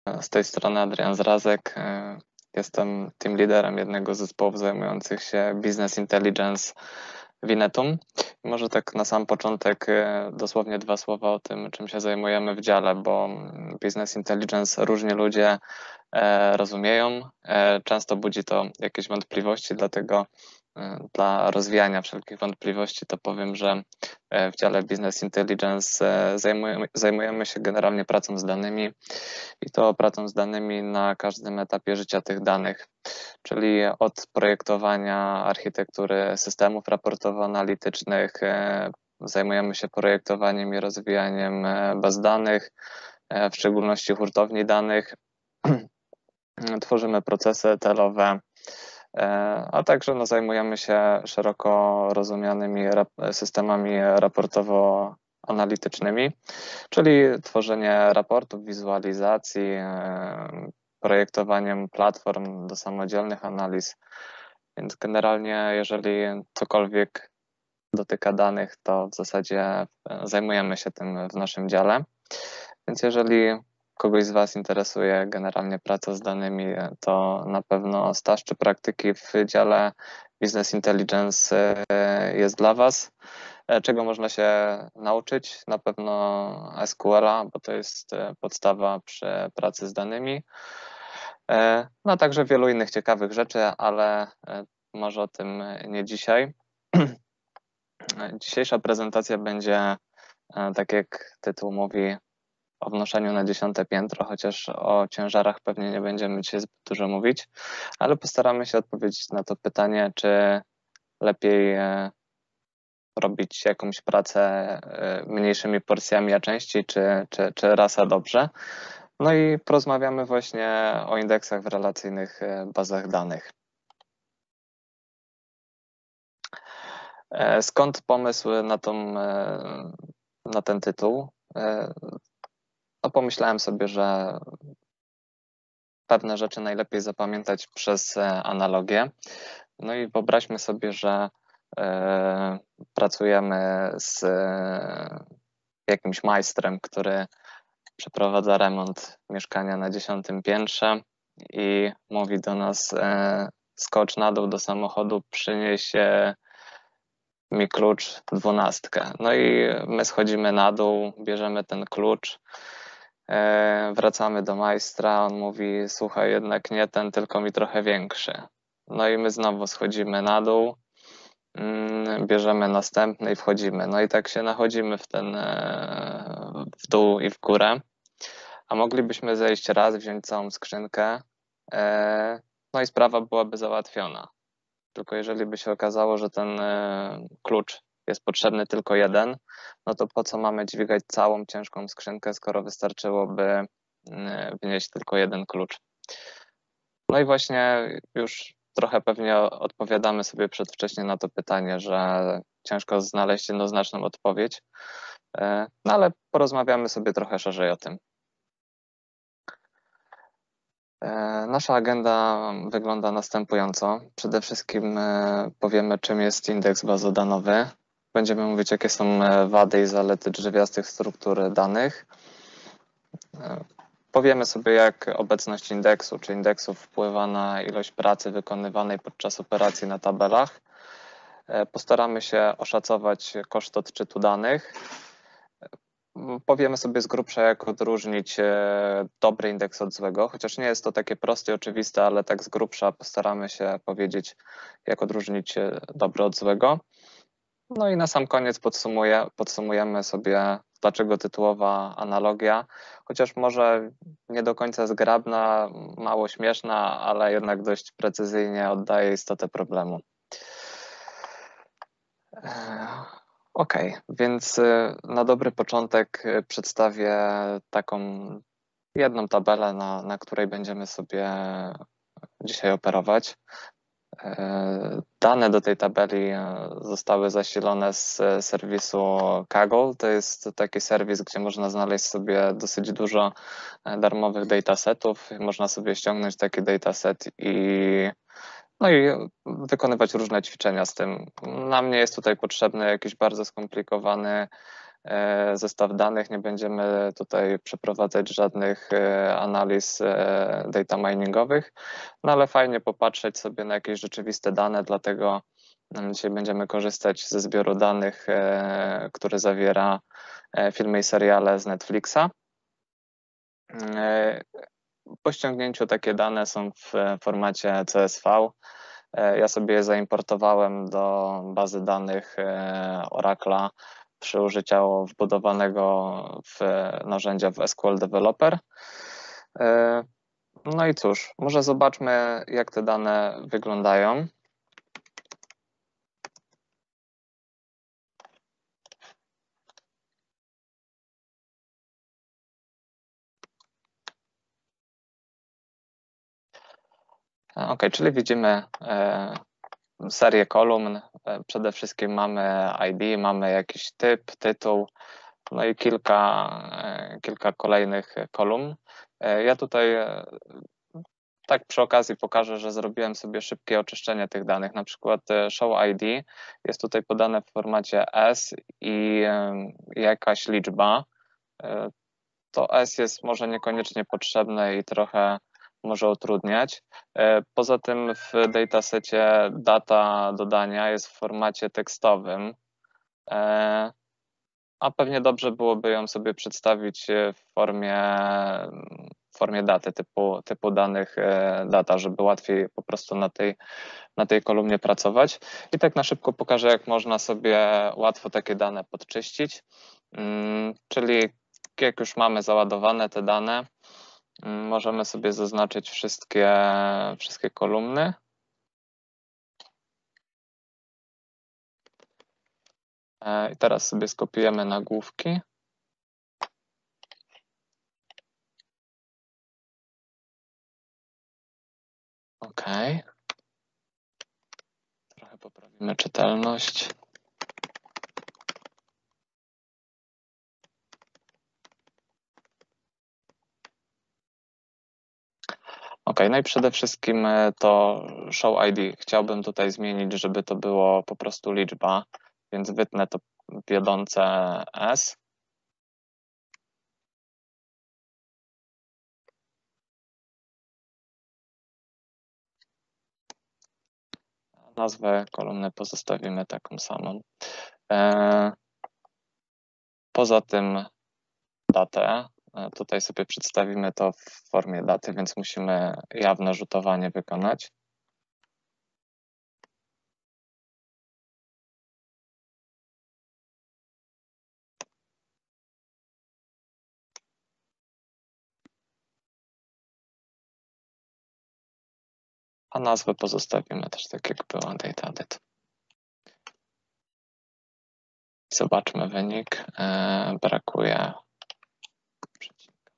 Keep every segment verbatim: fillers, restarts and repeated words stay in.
Z tej strony Adrian Zrazek. Jestem team liderem jednego z zespołów zajmujących się Business Intelligence w Inetum. Może tak na sam początek dosłownie dwa słowa o tym, czym się zajmujemy w dziale, bo Business Intelligence różni ludzie rozumieją. Często budzi to jakieś wątpliwości, dlatego dla rozwiania wszelkich wątpliwości to powiem, że w dziale Business Intelligence zajmujemy, zajmujemy się generalnie pracą z danymi i to pracą z danymi na każdym etapie życia tych danych, czyli od projektowania architektury systemów raportowo-analitycznych, zajmujemy się projektowaniem i rozwijaniem baz danych, w szczególności hurtowni danych, tworzymy procesy E T L-owe, a także no, zajmujemy się szeroko rozumianymi systemami raportowo-analitycznymi, czyli tworzenie raportów, wizualizacji, projektowaniem platform do samodzielnych analiz. Więc generalnie, jeżeli cokolwiek dotyka danych, to w zasadzie zajmujemy się tym w naszym dziale. Więc jeżeli kogoś z Was interesuje generalnie praca z danymi, to na pewno staż czy praktyki w dziale Business Intelligence jest dla Was. Czego można się nauczyć? Na pewno S Q L-a, bo to jest podstawa przy pracy z danymi. No a także wielu innych ciekawych rzeczy, ale może o tym nie dzisiaj. Dzisiejsza prezentacja będzie, tak jak tytuł mówi, o wnoszeniu na dziesiąte piętro, chociaż o ciężarach pewnie nie będziemy dzisiaj zbyt dużo mówić, ale postaramy się odpowiedzieć na to pytanie, czy lepiej robić jakąś pracę mniejszymi porcjami, a częściej, czy, czy, czy raz a dobrze. No i porozmawiamy właśnie o indeksach w relacyjnych bazach danych. Skąd pomysł na, tą, na ten tytuł? No pomyślałem sobie, że pewne rzeczy najlepiej zapamiętać przez analogię. No i wyobraźmy sobie, że pracujemy z jakimś majstrem, który przeprowadza remont mieszkania na dziesiątym piętrze i mówi do nas: skocz na dół do samochodu, przynieś mi klucz dwunastkę. No i my schodzimy na dół, bierzemy ten klucz, wracamy do majstra, on mówi: słuchaj, jednak nie ten, tylko mi trochę większy. No i my znowu schodzimy na dół, bierzemy następny i wchodzimy. No i tak się nachodzimy w ten w dół i w górę. A moglibyśmy zejść raz, wziąć całą skrzynkę, no i sprawa byłaby załatwiona. Tylko jeżeli by się okazało, że ten klucz jest potrzebny tylko jeden, no to po co mamy dźwigać całą ciężką skrzynkę, skoro wystarczyłoby wnieść tylko jeden klucz. No i właśnie już trochę pewnie odpowiadamy sobie przedwcześnie na to pytanie, że ciężko znaleźć jednoznaczną odpowiedź, no ale porozmawiamy sobie trochę szerzej o tym. Nasza agenda wygląda następująco. Przede wszystkim powiemy, czym jest indeks bazodanowy. Będziemy mówić, jakie są wady i zalety drzwiastych struktur danych. Powiemy sobie, jak obecność indeksu czy indeksów wpływa na ilość pracy wykonywanej podczas operacji na tabelach. Postaramy się oszacować koszt odczytu danych. Powiemy sobie z grubsza, jak odróżnić dobry indeks od złego, chociaż nie jest to takie proste i oczywiste, ale tak z grubsza postaramy się powiedzieć, jak odróżnić dobry od złego. No i na sam koniec podsumuję, podsumujemy sobie, dlaczego tytułowa analogia, chociaż może nie do końca zgrabna, mało śmieszna, ale jednak dość precyzyjnie oddaje istotę problemu. Ok, więc na dobry początek przedstawię taką jedną tabelę, na, na której będziemy sobie dzisiaj operować. Dane do tej tabeli zostały zasilone z serwisu Kaggle. To jest taki serwis, gdzie można znaleźć sobie dosyć dużo darmowych datasetów. Można sobie ściągnąć taki dataset i no i wykonywać różne ćwiczenia z tym. Nam nie jest tutaj potrzebny jakiś bardzo skomplikowany zestaw danych, nie będziemy tutaj przeprowadzać żadnych analiz data miningowych, no ale fajnie popatrzeć sobie na jakieś rzeczywiste dane, dlatego dzisiaj będziemy korzystać ze zbioru danych, który zawiera filmy i seriale z Netflixa. Po ściągnięciu takie dane są w formacie C S V. Ja sobie je zaimportowałem do bazy danych Oracle'a przy użyciu wbudowanego w narzędzia w S Q L Developer. No i cóż, może zobaczmy, jak te dane wyglądają. Ok, czyli widzimy serię kolumn. Przede wszystkim mamy I D, mamy jakiś typ, tytuł, no i kilka, kilka kolejnych kolumn. Ja tutaj tak przy okazji pokażę, że zrobiłem sobie szybkie oczyszczenie tych danych. Na przykład show I D jest tutaj podane w formacie S i jakaś liczba. To S jest może niekoniecznie potrzebne i trochę może utrudniać. Poza tym w datasecie data dodania jest w formacie tekstowym, a pewnie dobrze byłoby ją sobie przedstawić w formie, w formie daty, typu, typu danych data, żeby łatwiej po prostu na tej, na tej kolumnie pracować. I tak na szybko pokażę, jak można sobie łatwo takie dane podczyścić, czyli jak już mamy załadowane te dane, możemy sobie zaznaczyć wszystkie, wszystkie kolumny. I teraz sobie skopiujemy nagłówki. OK. Trochę poprawimy czytelność. OK, no i przede wszystkim to show I D. Chciałbym tutaj zmienić, żeby to było po prostu liczba, więc wytnę to wiodące S. Nazwę kolumny pozostawimy taką samą. Poza tym datę. Tutaj sobie przedstawimy to w formie daty, więc musimy jawne rzutowanie wykonać. A nazwę pozostawimy też tak, jak była dataDate. Zobaczmy wynik. Brakuje przecinka.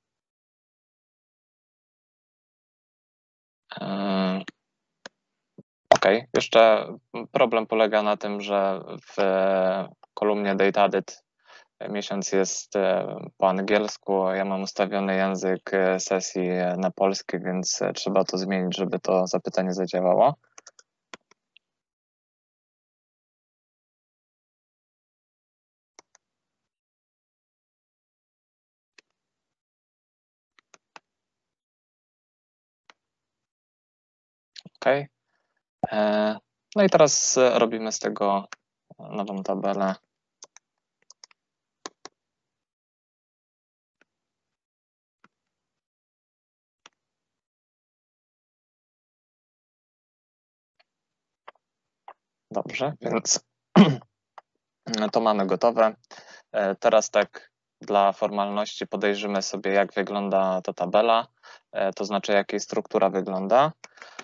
OK, jeszcze problem polega na tym, że w kolumnie dataDate miesiąc jest po angielsku, ja mam ustawiony język sesji na polski, więc trzeba to zmienić, żeby to zapytanie zadziałało. OK. No i teraz robimy z tego nową tabelę. Dobrze, więc to mamy gotowe. Teraz tak dla formalności podejrzymy sobie, jak wygląda ta tabela, to znaczy, jak jej struktura wygląda.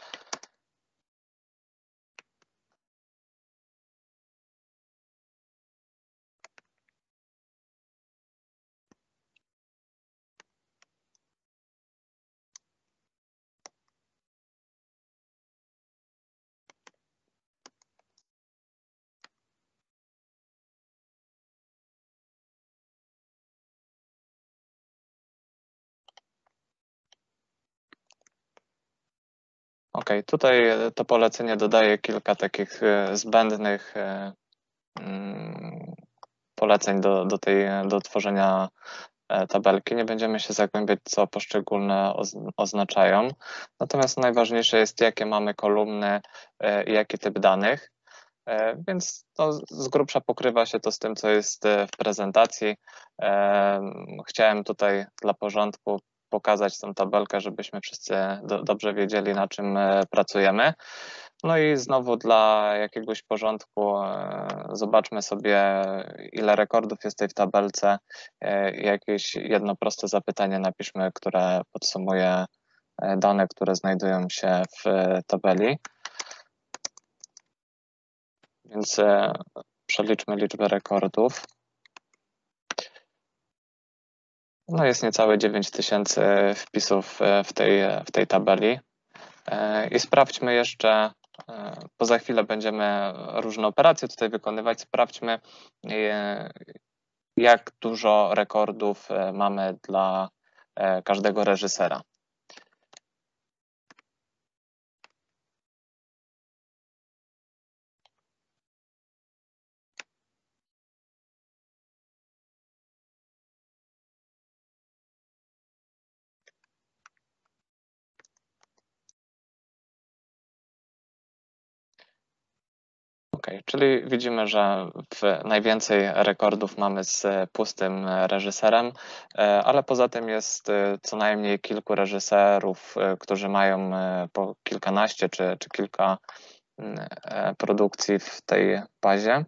OK, tutaj to polecenie dodaje kilka takich zbędnych poleceń do, do, tej, do tworzenia tabelki. Nie będziemy się zagłębiać, co poszczególne oznaczają. Natomiast najważniejsze jest, jakie mamy kolumny i jaki typ danych. Więc no, z grubsza pokrywa się to z tym, co jest w prezentacji. Chciałem tutaj dla porządku pokazać tę tabelkę, żebyśmy wszyscy do, dobrze wiedzieli, na czym pracujemy. No i znowu dla jakiegoś porządku zobaczmy sobie, ile rekordów jest tutaj w tabelce. Jakieś jedno proste zapytanie napiszmy, które podsumuje dane, które znajdują się w tabeli. Więc przeliczmy liczbę rekordów. No jest niecałe dziewięć tysięcy wpisów w tej, w tej tabeli. I sprawdźmy jeszcze, bo za chwilę będziemy różne operacje tutaj wykonywać, sprawdźmy, jak dużo rekordów mamy dla każdego reżysera. Ok, czyli widzimy, że w najwięcej rekordów mamy z pustym reżyserem, ale poza tym jest co najmniej kilku reżyserów, którzy mają po kilkanaście czy, czy kilka produkcji w tej bazie.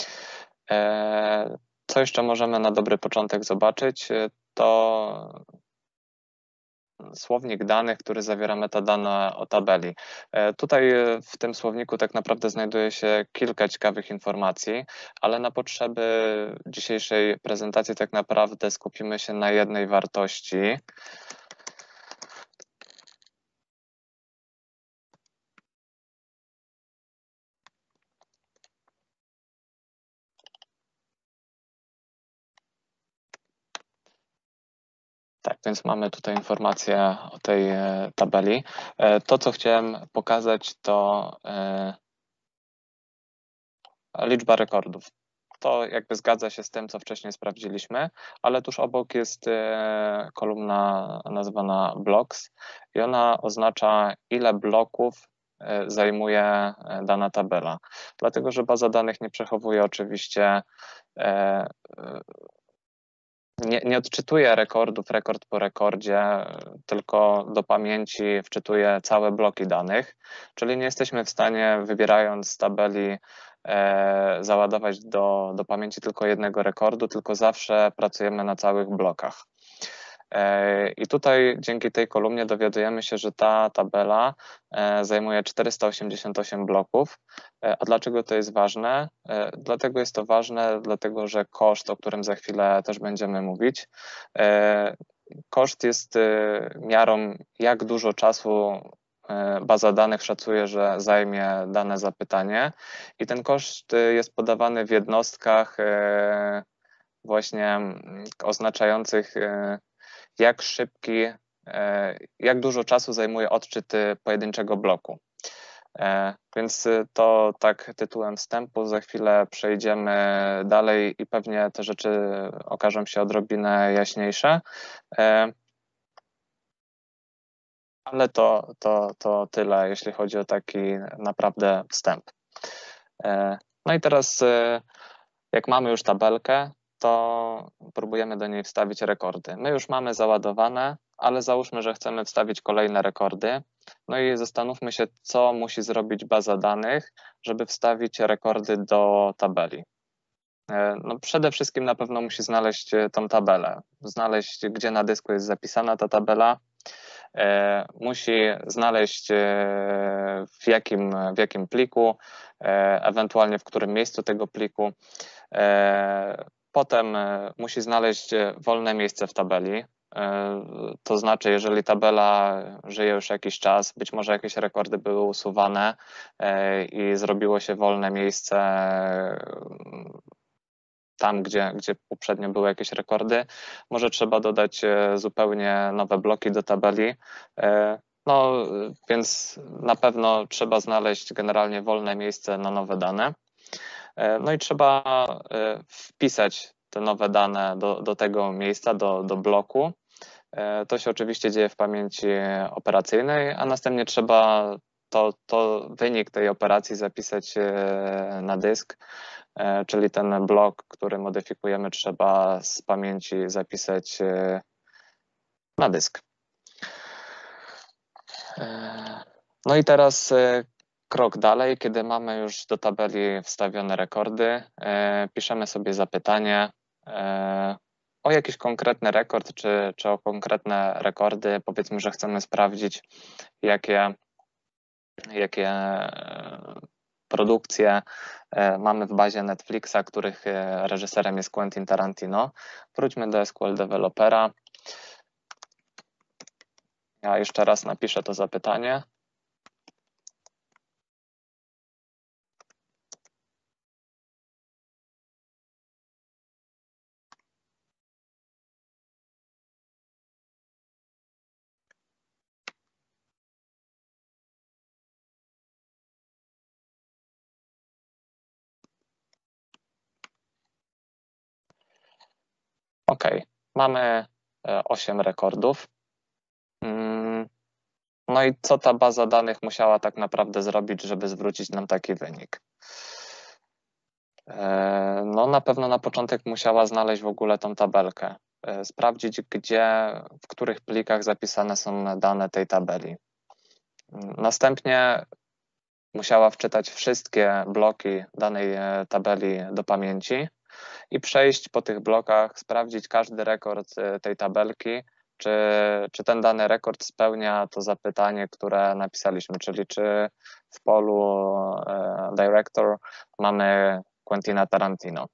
Co jeszcze możemy na dobry początek zobaczyć, to słownik danych, który zawiera metadane o tabeli. Tutaj w tym słowniku tak naprawdę znajduje się kilka ciekawych informacji, ale na potrzeby dzisiejszej prezentacji tak naprawdę skupimy się na jednej wartości. Tak, więc mamy tutaj informację o tej tabeli. To, co chciałem pokazać, to liczba rekordów. To jakby zgadza się z tym, co wcześniej sprawdziliśmy, ale tuż obok jest kolumna nazywana blocks i ona oznacza, ile bloków zajmuje dana tabela. Dlatego, że baza danych nie przechowuje oczywiście Nie, nie odczytuje rekordów, rekord po rekordzie, tylko do pamięci wczytuje całe bloki danych, czyli nie jesteśmy w stanie, wybierając z tabeli, e, załadować do, do pamięci tylko jednego rekordu, tylko zawsze pracujemy na całych blokach. I tutaj dzięki tej kolumnie dowiadujemy się, że ta tabela zajmuje czterysta osiemdziesiąt osiem bloków. A dlaczego to jest ważne? Dlatego jest to ważne, dlatego że koszt, o którym za chwilę też będziemy mówić, koszt jest miarą, jak dużo czasu baza danych szacuje, że zajmie dane zapytanie, i ten koszt jest podawany w jednostkach właśnie oznaczających, jak szybki, jak dużo czasu zajmuje odczyt pojedynczego bloku. Więc to tak tytułem wstępu, za chwilę przejdziemy dalej i pewnie te rzeczy okażą się odrobinę jaśniejsze. Ale to, to, to tyle, jeśli chodzi o taki naprawdę wstęp. No i teraz, jak mamy już tabelkę, to próbujemy do niej wstawić rekordy. My już mamy załadowane, ale załóżmy, że chcemy wstawić kolejne rekordy. No i zastanówmy się, co musi zrobić baza danych, żeby wstawić rekordy do tabeli. No przede wszystkim na pewno musi znaleźć tą tabelę, znaleźć, gdzie na dysku jest zapisana ta tabela, musi znaleźć, w jakim, w jakim pliku, ewentualnie w którym miejscu tego pliku. Potem musi znaleźć wolne miejsce w tabeli, to znaczy, jeżeli tabela żyje już jakiś czas, być może jakieś rekordy były usuwane i zrobiło się wolne miejsce tam, gdzie, gdzie poprzednio były jakieś rekordy, może trzeba dodać zupełnie nowe bloki do tabeli. No więc na pewno trzeba znaleźć generalnie wolne miejsce na nowe dane. No i trzeba wpisać te nowe dane do, do tego miejsca, do, do bloku. To się oczywiście dzieje w pamięci operacyjnej, a następnie trzeba to, to wynik tej operacji zapisać na dysk, czyli ten blok, który modyfikujemy, trzeba z pamięci zapisać na dysk. No i teraz krok dalej, kiedy mamy już do tabeli wstawione rekordy, piszemy sobie zapytanie o jakiś konkretny rekord, czy, czy o konkretne rekordy. Powiedzmy, że chcemy sprawdzić, jakie, jakie produkcje mamy w bazie Netflixa, których reżyserem jest Quentin Tarantino. Wróćmy do S Q L Developera. Ja jeszcze raz napiszę to zapytanie. OK, mamy osiem rekordów. No i co ta baza danych musiała tak naprawdę zrobić, żeby zwrócić nam taki wynik? No na pewno na początek musiała znaleźć w ogóle tą tabelkę, sprawdzić, gdzie, w których plikach zapisane są dane tej tabeli. Następnie musiała wczytać wszystkie bloki danej tabeli do pamięci i przejść po tych blokach, sprawdzić każdy rekord tej tabelki, czy, czy ten dany rekord spełnia to zapytanie, które napisaliśmy, czyli czy w polu Director mamy Quentina Tarantino.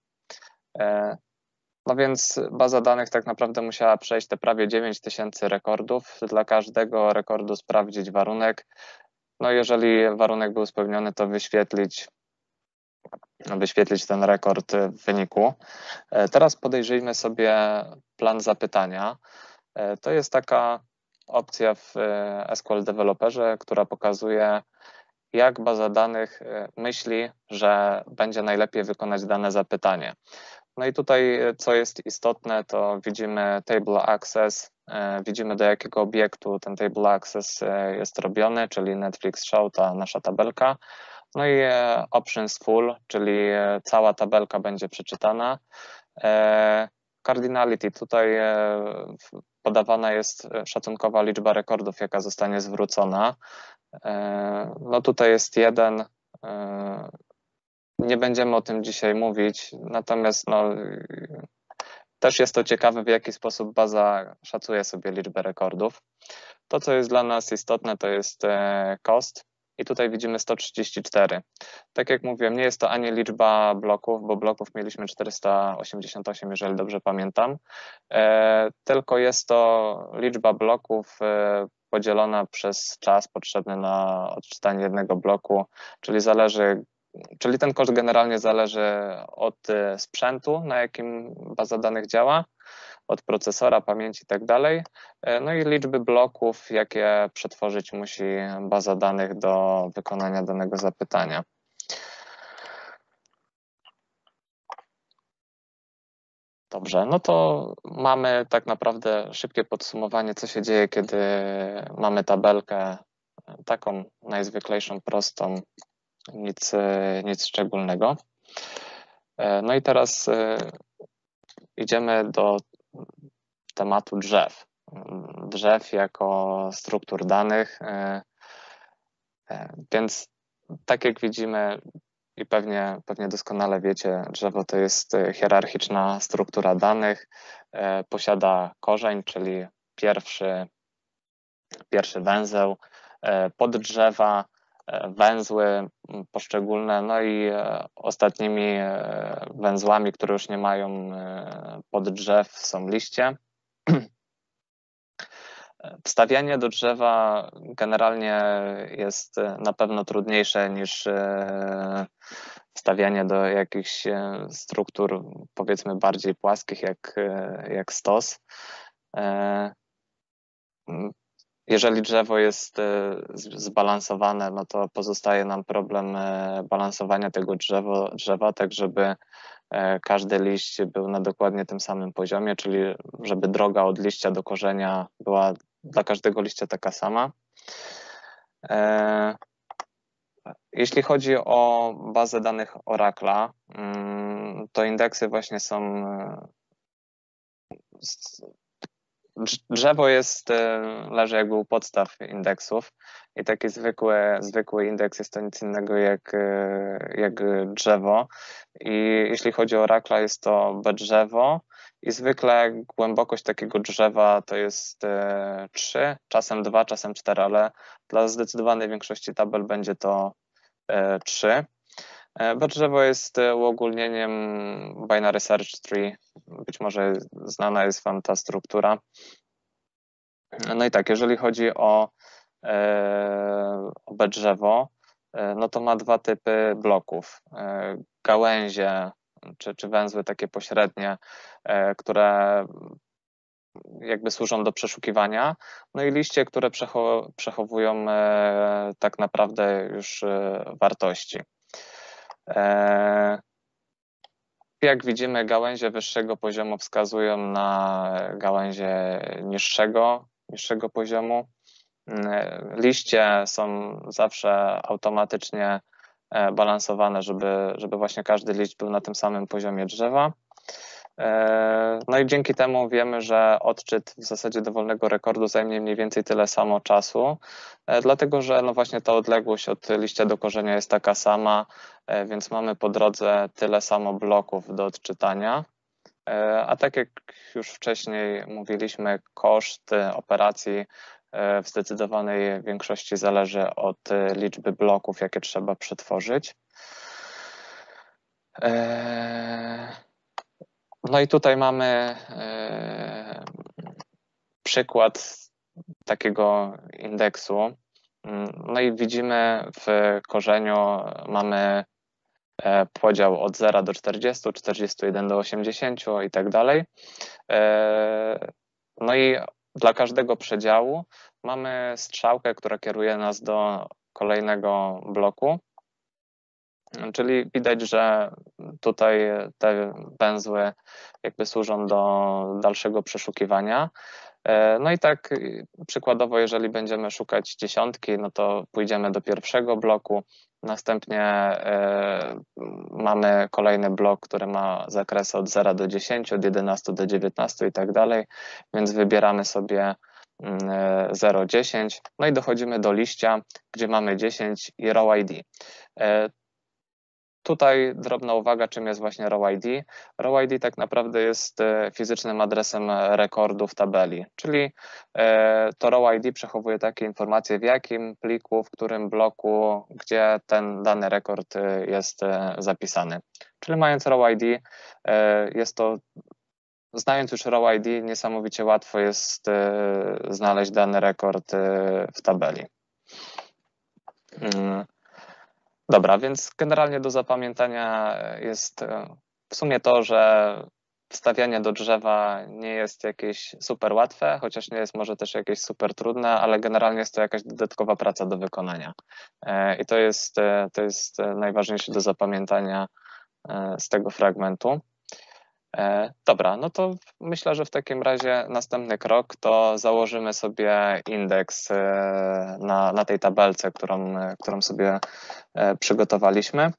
No więc baza danych tak naprawdę musiała przejść te prawie dziewięć tysięcy rekordów, dla każdego rekordu sprawdzić warunek. No jeżeli warunek był spełniony, to wyświetlić, wyświetlić ten rekord w wyniku. Teraz podejrzyjmy sobie plan zapytania. To jest taka opcja w S Q L Developerze, która pokazuje, jak baza danych myśli, że będzie najlepiej wykonać dane zapytanie. No i tutaj, co jest istotne, to widzimy table access, widzimy, do jakiego obiektu ten table access jest robiony, czyli Netflix Show, ta nasza tabelka. No i options full, czyli cała tabelka będzie przeczytana. Cardinality, tutaj podawana jest szacunkowa liczba rekordów, jaka zostanie zwrócona. No tutaj jest jeden. Nie będziemy o tym dzisiaj mówić, natomiast no, też jest to ciekawe, w jaki sposób baza szacuje sobie liczbę rekordów. To, co jest dla nas istotne, to jest cost i tutaj widzimy sto trzydzieści cztery. Tak jak mówiłem, nie jest to ani liczba bloków, bo bloków mieliśmy czterysta osiemdziesiąt osiem, jeżeli dobrze pamiętam, tylko jest to liczba bloków podzielona przez czas potrzebny na odczytanie jednego bloku, czyli zależy Czyli ten koszt generalnie zależy od sprzętu, na jakim baza danych działa, od procesora, pamięci i tak dalej, no i liczby bloków, jakie przetworzyć musi baza danych do wykonania danego zapytania. Dobrze, no to mamy tak naprawdę szybkie podsumowanie, co się dzieje, kiedy mamy tabelkę taką najzwyklejszą, prostą, nic, nic szczególnego. No i teraz idziemy do tematu drzew. Drzew jako struktur danych. Więc tak jak widzimy i pewnie, pewnie doskonale wiecie, drzewo to jest hierarchiczna struktura danych. Posiada korzeń, czyli pierwszy, pierwszy węzeł, poddrzewa, węzły poszczególne, no i ostatnimi węzłami, które już nie mają poddrzew, są liście. Wstawianie do drzewa generalnie jest na pewno trudniejsze niż wstawianie do jakichś struktur, powiedzmy, bardziej płaskich, jak, jak stos. jeżeli drzewo jest zbalansowane, no to pozostaje nam problem balansowania tego drzewo, drzewa, tak żeby każdy liść był na dokładnie tym samym poziomie, czyli żeby droga od liścia do korzenia była dla każdego liścia taka sama. Jeśli chodzi o bazę danych Oracle'a, to indeksy właśnie są... Drzewo jest, leży jakby u podstaw indeksów i taki zwykły, zwykły indeks jest to nic innego jak, jak drzewo. I jeśli chodzi o Oracle'a, jest to B-drzewo i zwykle głębokość takiego drzewa to jest trzy, czasem dwa, czasem cztery, ale dla zdecydowanej większości tabel będzie to trzy. B-drzewo jest uogólnieniem Binary Search Tree. Być może znana jest Wam ta struktura. No i tak, jeżeli chodzi o, o B-drzewo, no to ma dwa typy bloków. Gałęzie czy, czy węzły takie pośrednie, które jakby służą do przeszukiwania, no i liście, które przechowują tak naprawdę już wartości. Jak widzimy, gałęzie wyższego poziomu wskazują na gałęzie niższego, niższego poziomu. Liście są zawsze automatycznie balansowane, żeby, żeby właśnie każdy liść był na tym samym poziomie drzewa. No i dzięki temu wiemy, że odczyt w zasadzie dowolnego rekordu zajmie mniej więcej tyle samo czasu, dlatego że no właśnie ta odległość od liścia do korzenia jest taka sama, więc mamy po drodze tyle samo bloków do odczytania. A tak jak już wcześniej mówiliśmy, koszt operacji w zdecydowanej większości zależy od liczby bloków, jakie trzeba przetworzyć. No i tutaj mamy przykład takiego indeksu. No i widzimy w korzeniu mamy podział od zera do czterdziestu, czterdziestu jeden do osiemdziesięciu i tak dalej. No i dla każdego przedziału mamy strzałkę, która kieruje nas do kolejnego bloku. Czyli widać, że tutaj te węzły jakby służą do dalszego przeszukiwania. No i tak przykładowo, jeżeli będziemy szukać dziesiątki, no to pójdziemy do pierwszego bloku, następnie mamy kolejny blok, który ma zakresy od zera do dziesięciu, od jedenastu do dziewiętnastu i tak dalej, więc wybieramy sobie zero, dziesięć, no i dochodzimy do liścia, gdzie mamy dziesięć i row I D. Tutaj drobna uwaga, czym jest właśnie row I D. row I D tak naprawdę jest fizycznym adresem rekordu w tabeli, czyli to row I D przechowuje takie informacje, w jakim pliku, w którym bloku, gdzie ten dany rekord jest zapisany. Czyli mając row I D, jest to, znając już row I D, niesamowicie łatwo jest znaleźć dany rekord w tabeli. Dobra, więc generalnie do zapamiętania jest w sumie to, że wstawianie do drzewa nie jest jakieś super łatwe, chociaż nie jest może też jakieś super trudne, ale generalnie jest to jakaś dodatkowa praca do wykonania. I to jest, to jest najważniejsze do zapamiętania z tego fragmentu. Dobra, no to myślę, że w takim razie następny krok to założymy sobie indeks na, na tej tabelce, którą, którą sobie przygotowaliśmy.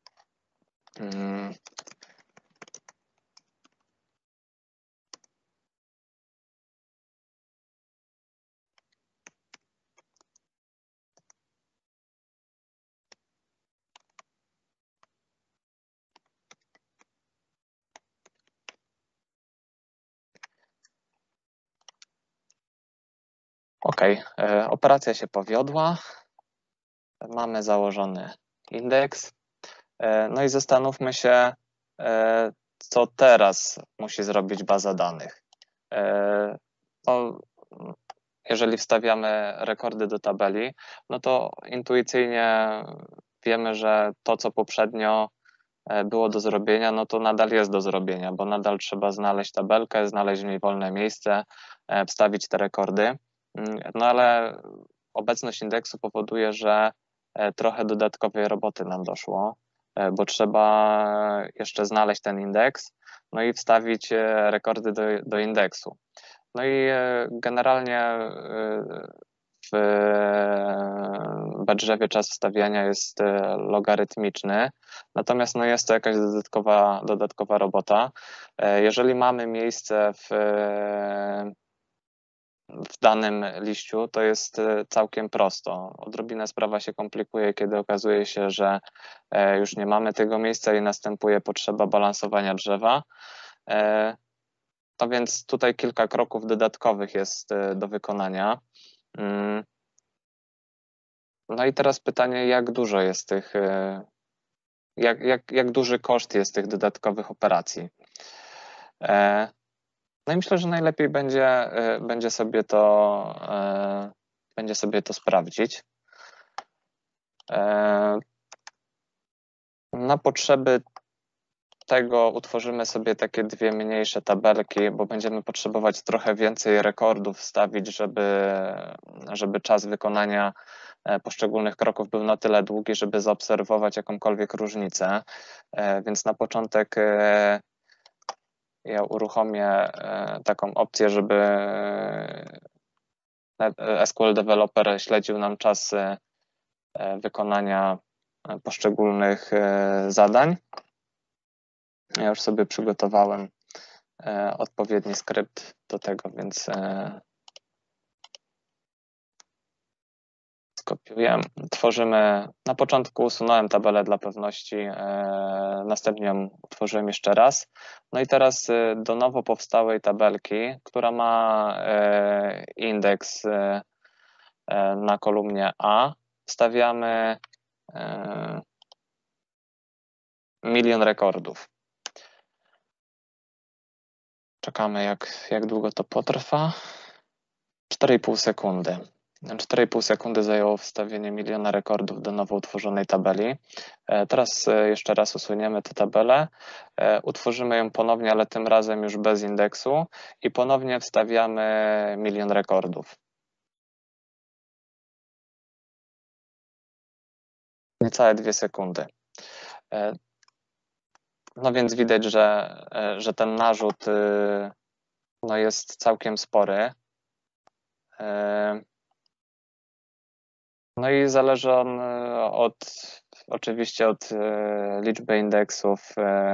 OK, operacja się powiodła. Mamy założony indeks. No i zastanówmy się, co teraz musi zrobić baza danych. No, jeżeli wstawiamy rekordy do tabeli, no to intuicyjnie wiemy, że to, co poprzednio było do zrobienia, no to nadal jest do zrobienia, bo nadal trzeba znaleźć tabelkę, znaleźć w niej wolne miejsce, wstawić te rekordy. No ale obecność indeksu powoduje, że trochę dodatkowej roboty nam doszło, bo trzeba jeszcze znaleźć ten indeks, no i wstawić rekordy do, do indeksu. No i generalnie w Badgerze czas wstawiania jest logarytmiczny, natomiast no jest to jakaś dodatkowa, dodatkowa robota. Jeżeli mamy miejsce w, w danym liściu, to jest całkiem prosto. Odrobinę sprawa się komplikuje, kiedy okazuje się, że już nie mamy tego miejsca i następuje potrzeba balansowania drzewa. No więc tutaj kilka kroków dodatkowych jest do wykonania. No i teraz pytanie, jak dużo jest tych, jak, jak, jak duży koszt jest tych dodatkowych operacji? No i myślę, że najlepiej będzie, będzie sobie to, będzie sobie to sprawdzić. Na potrzeby tego utworzymy sobie takie dwie mniejsze tabelki, bo będziemy potrzebować trochę więcej rekordów wstawić, żeby, żeby czas wykonania poszczególnych kroków był na tyle długi, żeby zaobserwować jakąkolwiek różnicę. Więc na początek ja uruchomię taką opcję, żeby S Q L Developer śledził nam czas wykonania poszczególnych zadań. Ja już sobie przygotowałem odpowiedni skrypt do tego, więc skopiuję. Tworzymy, na początku usunąłem tabelę dla pewności, następnie ją utworzyłem jeszcze raz. No i teraz do nowo powstałej tabelki, która ma indeks na kolumnie A, wstawiamy milion rekordów. Czekamy, jak, jak długo to potrwa. cztery i pół sekundy. cztery i pół sekundy zajęło wstawienie miliona rekordów do nowo utworzonej tabeli. Teraz jeszcze raz usuniemy tę tabelę, utworzymy ją ponownie, ale tym razem już bez indeksu i ponownie wstawiamy milion rekordów. Niecałe dwie sekundy. No więc widać, że, że ten narzut no jest całkiem spory. No i zależy on od, oczywiście od liczby indeksów.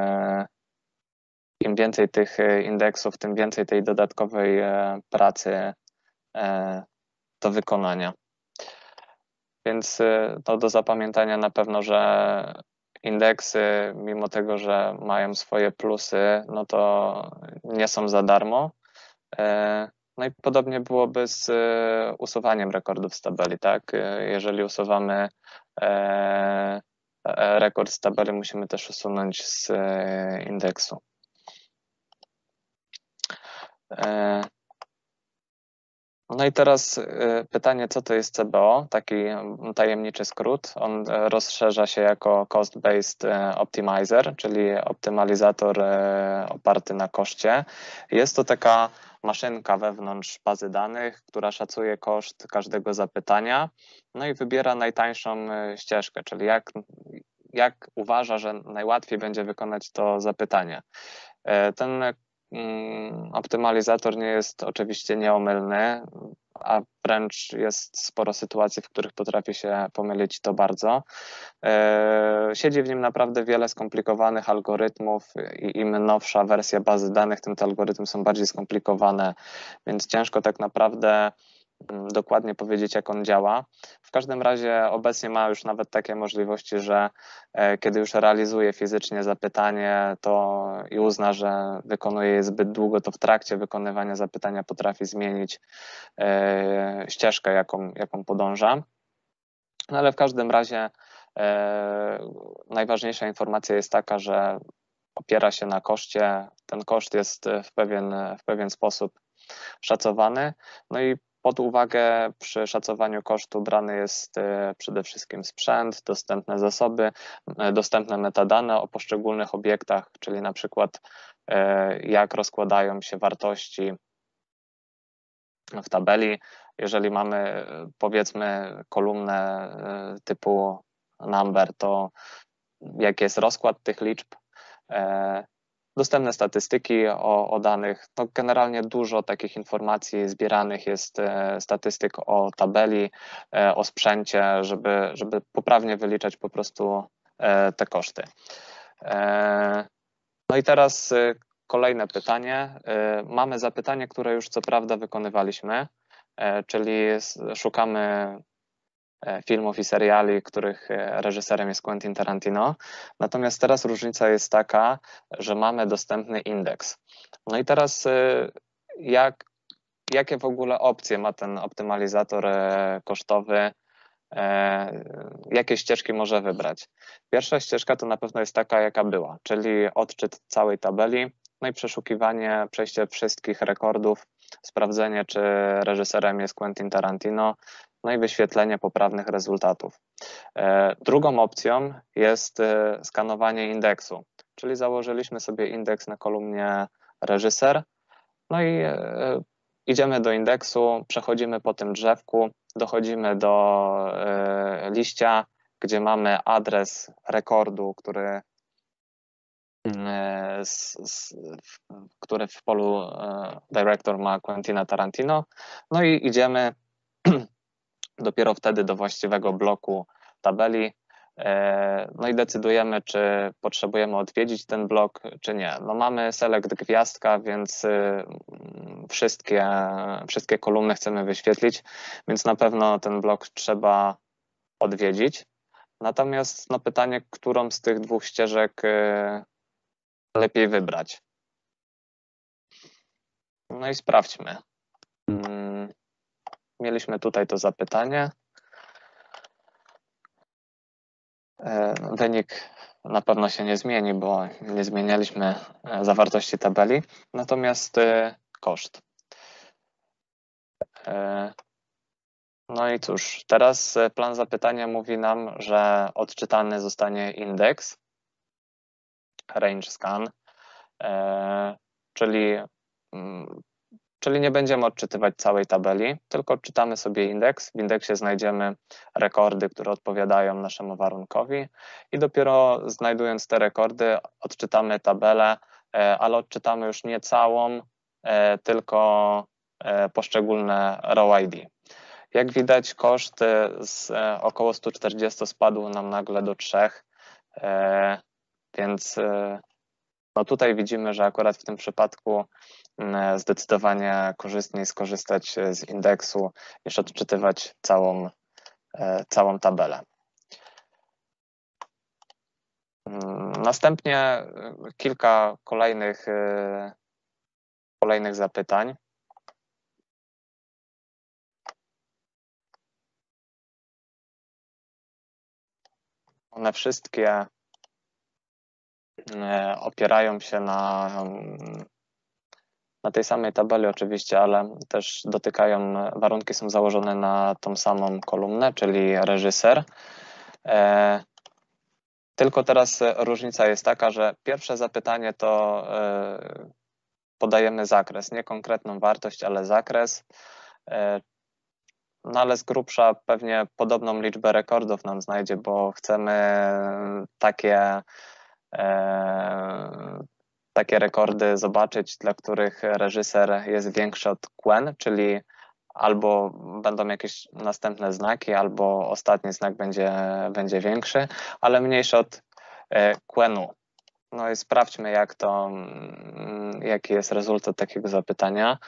Im więcej tych indeksów, tym więcej tej dodatkowej pracy do wykonania. Więc to do zapamiętania na pewno, że indeksy, mimo tego, że mają swoje plusy, no to nie są za darmo. No i podobnie byłoby z usuwaniem rekordów z tabeli, tak? Jeżeli usuwamy rekord z tabeli, musimy też usunąć z indeksu. No i teraz pytanie, co to jest C B O? Taki tajemniczy skrót. On rozszerza się jako Cost Based Optimizer, czyli optymalizator oparty na koszcie. Jest to taka maszynka wewnątrz bazy danych, która szacuje koszt każdego zapytania, no i wybiera najtańszą ścieżkę, czyli jak, jak uważa, że najłatwiej będzie wykonać to zapytanie. Ten optymalizator nie jest oczywiście nieomylny, a wręcz jest sporo sytuacji, w których potrafi się pomylić to bardzo. Siedzi w nim naprawdę wiele skomplikowanych algorytmów i im nowsza wersja bazy danych, tym te algorytmy są bardziej skomplikowane, więc ciężko tak naprawdę dokładnie powiedzieć, jak on działa. W każdym razie obecnie ma już nawet takie możliwości, że kiedy już realizuje fizycznie zapytanie to i uzna, że wykonuje je zbyt długo, to w trakcie wykonywania zapytania potrafi zmienić ścieżkę, jaką, jaką podąża. No ale w każdym razie najważniejsza informacja jest taka, że opiera się na koszcie. Ten koszt jest w pewien, w pewien sposób szacowany. No i pod uwagę przy szacowaniu kosztu brany jest przede wszystkim sprzęt, dostępne zasoby, dostępne metadane o poszczególnych obiektach, czyli na przykład jak rozkładają się wartości w tabeli. Jeżeli mamy, powiedzmy, kolumnę typu number, to jaki jest rozkład tych liczb, dostępne statystyki o, o danych. No generalnie dużo takich informacji zbieranych jest, statystyk o tabeli, o sprzęcie, żeby, żeby poprawnie wyliczać po prostu te koszty. No i teraz kolejne pytanie. Mamy zapytanie, które już co prawda wykonywaliśmy, czyli szukamy filmów i seriali, których reżyserem jest Quentin Tarantino. Natomiast teraz różnica jest taka, że mamy dostępny indeks. No i teraz jak, jakie w ogóle opcje ma ten optymalizator kosztowy, jakie ścieżki może wybrać? Pierwsza ścieżka to na pewno jest taka, jaka była, czyli odczyt całej tabeli, no i przeszukiwanie, przejście wszystkich rekordów, sprawdzenie, czy reżyserem jest Quentin Tarantino, no i wyświetlenie poprawnych rezultatów. Drugą opcją jest skanowanie indeksu, czyli założyliśmy sobie indeks na kolumnie reżyser, no i idziemy do indeksu, przechodzimy po tym drzewku, dochodzimy do liścia, gdzie mamy adres rekordu, który, który w polu director ma Quentina Tarantino, no i idziemy dopiero wtedy do właściwego bloku tabeli, no i decydujemy, czy potrzebujemy odwiedzić ten blok, czy nie. No mamy select gwiazdka, więc wszystkie, wszystkie kolumny chcemy wyświetlić, więc na pewno ten blok trzeba odwiedzić. Natomiast no pytanie, którą z tych dwóch ścieżek lepiej wybrać? No i sprawdźmy. Mieliśmy tutaj to zapytanie. Wynik na pewno się nie zmieni, bo nie zmienialiśmy zawartości tabeli, natomiast koszt. No i cóż, teraz plan zapytania mówi nam, że odczytany zostanie indeks, range scan, czyli, czyli nie będziemy odczytywać całej tabeli, tylko odczytamy sobie indeks. W indeksie znajdziemy rekordy, które odpowiadają naszemu warunkowi i dopiero znajdując te rekordy odczytamy tabelę, ale odczytamy już nie całą, tylko poszczególne row I D. Jak widać, koszt z około stu czterdziestu spadł nam nagle do trzech, więc no tutaj widzimy, że akurat w tym przypadku zdecydowanie korzystniej skorzystać z indeksu niż odczytywać całą, całą tabelę. Następnie kilka kolejnych, kolejnych zapytań. One wszystkie opierają się na, na tej samej tabeli oczywiście, ale też dotykają, warunki są założone na tą samą kolumnę, czyli reżyser. Tylko teraz różnica jest taka, że pierwsze zapytanie to podajemy zakres, nie konkretną wartość, ale zakres. No ale z grubsza pewnie podobną liczbę rekordów nam znajdzie, bo chcemy takie, e, takie rekordy zobaczyć, dla których reżyser jest większy od Quen, czyli albo będą jakieś następne znaki, albo ostatni znak będzie, będzie większy, ale mniejszy od Quenu. No i sprawdźmy, jak to, jaki jest rezultat takiego zapytania.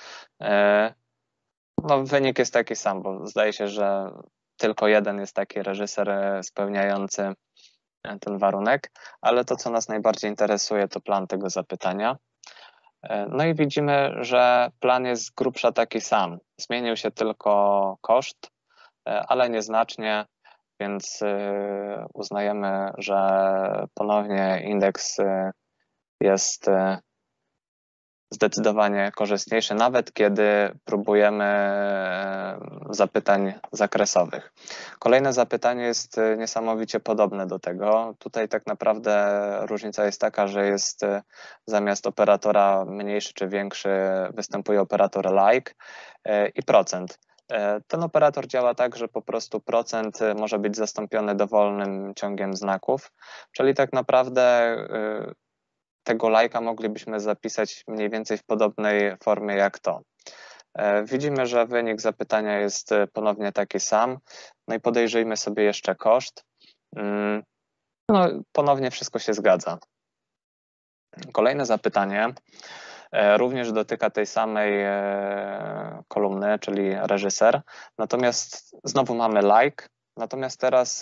No, wynik jest taki sam, bo zdaje się, że tylko jeden jest taki reżyser spełniający ten warunek, ale to, co nas najbardziej interesuje, to plan tego zapytania. No i widzimy, że plan jest z grubsza taki sam. Zmienił się tylko koszt, ale nieznacznie, więc uznajemy, że ponownie indeks jest zdecydowanie korzystniejszy, nawet kiedy próbujemy zapytań zakresowych. Kolejne zapytanie jest niesamowicie podobne do tego. Tutaj tak naprawdę różnica jest taka, że jest zamiast operatora mniejszy czy większy występuje operator like i procent. Ten operator działa tak, że po prostu procent może być zastąpiony dowolnym ciągiem znaków, czyli tak naprawdę tego lajka moglibyśmy zapisać mniej więcej w podobnej formie jak to. Widzimy, że wynik zapytania jest ponownie taki sam. No i podejrzyjmy sobie jeszcze koszt. No, ponownie wszystko się zgadza. Kolejne zapytanie również dotyka tej samej kolumny, czyli reżyser. Natomiast znowu mamy like, natomiast teraz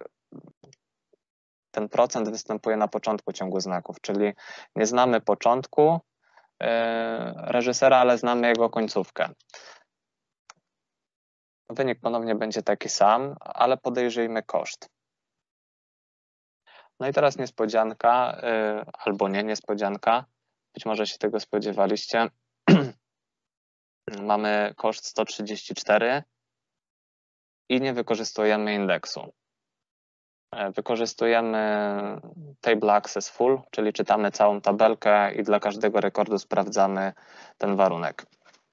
ten procent występuje na początku ciągu znaków, czyli nie znamy początku reżysera, ale znamy jego końcówkę. Wynik ponownie będzie taki sam, ale podejrzyjmy koszt. No i teraz niespodzianka, albo nie niespodzianka, być może się tego spodziewaliście. Mamy koszt sto trzydzieści cztery i nie wykorzystujemy indeksu. Wykorzystujemy Table Access Full, czyli czytamy całą tabelkę i dla każdego rekordu sprawdzamy ten warunek.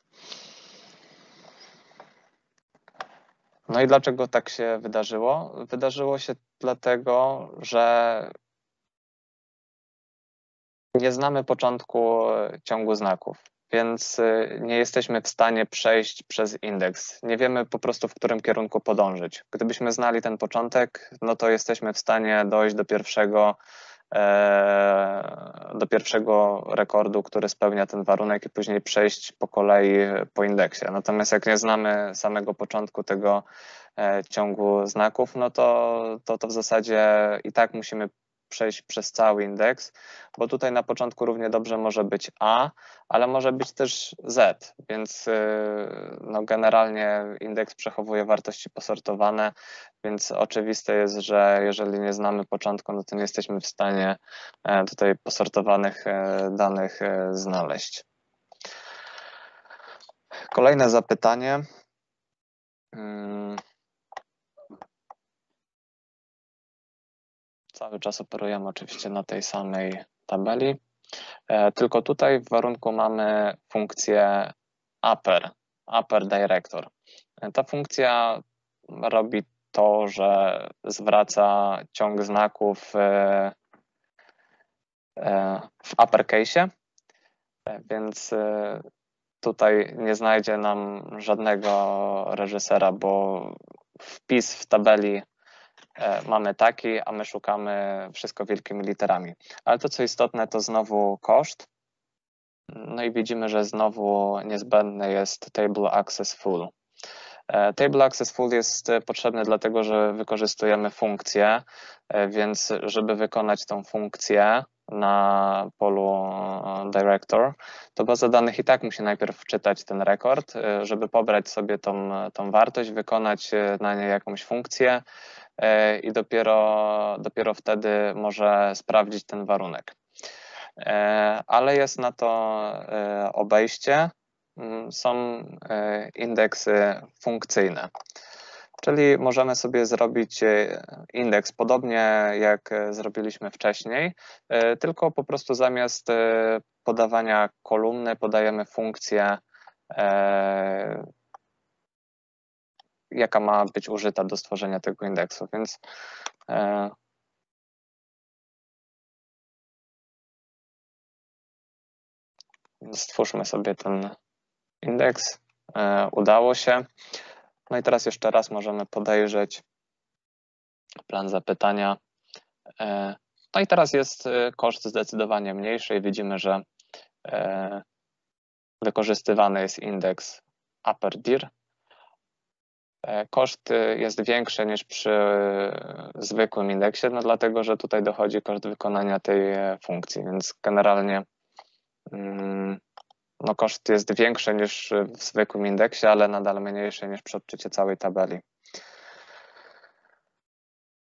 No i dlaczego tak się wydarzyło? Wydarzyło się dlatego, że nie znamy początku ciągu znaków, więc nie jesteśmy w stanie przejść przez indeks. Nie wiemy po prostu, w którym kierunku podążyć. Gdybyśmy znali ten początek, no to jesteśmy w stanie dojść do pierwszego, do pierwszego rekordu, który spełnia ten warunek i później przejść po kolei po indeksie. Natomiast jak nie znamy samego początku tego ciągu znaków, no to, to, to w zasadzie i tak musimy przejść przez cały indeks, bo tutaj na początku równie dobrze może być A, ale może być też Z, więc no generalnie indeks przechowuje wartości posortowane, więc oczywiste jest, że jeżeli nie znamy początku, no to nie jesteśmy w stanie tutaj posortowanych danych znaleźć. Kolejne zapytanie. Cały czas operujemy oczywiście na tej samej tabeli, tylko tutaj w warunku mamy funkcję upper, upper director. Ta funkcja robi to, że zwraca ciąg znaków w uppercase, więc tutaj nie znajdzie nam żadnego reżysera, bo wpis w tabeli mamy taki, a my szukamy wszystko wielkimi literami. Ale to, co istotne, to znowu koszt. No i widzimy, że znowu niezbędny jest Table Access Full. Table Access Full jest potrzebny dlatego, że wykorzystujemy funkcję, więc żeby wykonać tą funkcję na polu Director, to baza danych i tak musi najpierw wczytać ten rekord, żeby pobrać sobie tą, tą wartość, wykonać na niej jakąś funkcję i dopiero, dopiero wtedy może sprawdzić ten warunek. Ale jest na to obejście, są indeksy funkcyjne. Czyli możemy sobie zrobić indeks podobnie jak zrobiliśmy wcześniej, tylko po prostu zamiast podawania kolumny podajemy funkcję, jaka ma być użyta do stworzenia tego indeksu. Więc stwórzmy sobie ten indeks. Udało się. No i teraz jeszcze raz możemy podejrzeć plan zapytania. No i teraz jest koszt zdecydowanie mniejszy i widzimy, że wykorzystywany jest indeks upper dir. Koszt jest większy niż przy zwykłym indeksie, no dlatego, że tutaj dochodzi koszt wykonania tej funkcji, więc generalnie no koszt jest większy niż w zwykłym indeksie, ale nadal mniejszy niż przy odczycie całej tabeli.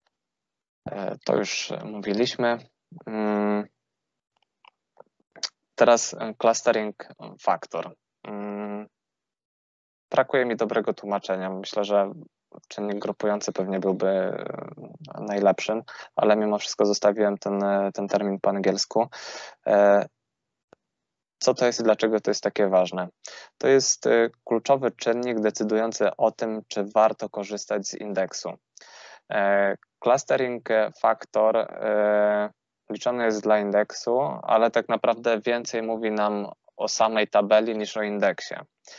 To już mówiliśmy. Teraz clustering factor. Brakuje mi dobrego tłumaczenia. Myślę, że czynnik grupujący pewnie byłby najlepszym, ale mimo wszystko zostawiłem ten, ten termin po angielsku. Co to jest i dlaczego to jest takie ważne? To jest kluczowy czynnik decydujący o tym, czy warto korzystać z indeksu. Clustering factor liczony jest dla indeksu, ale tak naprawdę więcej mówi nam o samej tabeli niż o indeksie.